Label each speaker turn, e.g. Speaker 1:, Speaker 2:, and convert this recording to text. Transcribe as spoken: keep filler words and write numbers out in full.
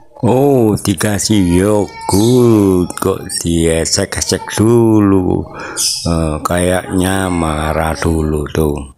Speaker 1: Oh, dikasih yogurt kok diesek-esek dulu. Eh, kayaknya marah dulu tuh.